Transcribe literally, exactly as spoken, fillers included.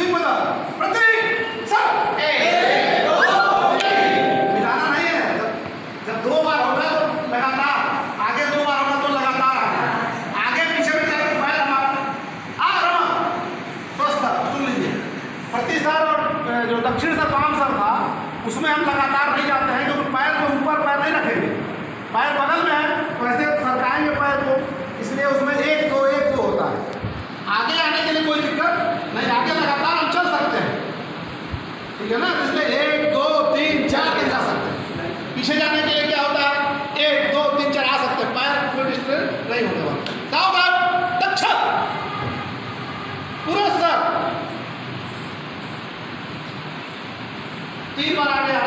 Swing बदल, प्रतीक sir मिलाना नहीं है। जब जब दो बार होगा तो लगातार, आगे दो बार होगा तो लगातार आगे आगे पीछे भी जाए तो पैर हमारा आ रहा स्वस्थ। सुन लीजिए, प्रति सर और जो दक्षिण सर वाम सर था उसमें हम लगातार नहीं जाते हैं क्योंकि पैर को ऊपर पैर नहीं रखेंगे, पैर बगल में है तो ऐसे सरकाएंगे पैर को, इसलिए उसमें एक दो एक दो होता है। आगे आने के लिए कोई दिक्कत नहीं, आगे लगातार हम चल सकते हैं, ठीक है ना। इसलिए एक दो तीन चार के जा सकते हैं। पीछे जाने के लिए क्या होता है, एक दो तीन चार आ सकते हैं, पैर कोई डिस्टर्ब नहीं होने वाला। सावधान, दक्षिण पूर्व सर तीन बार आगे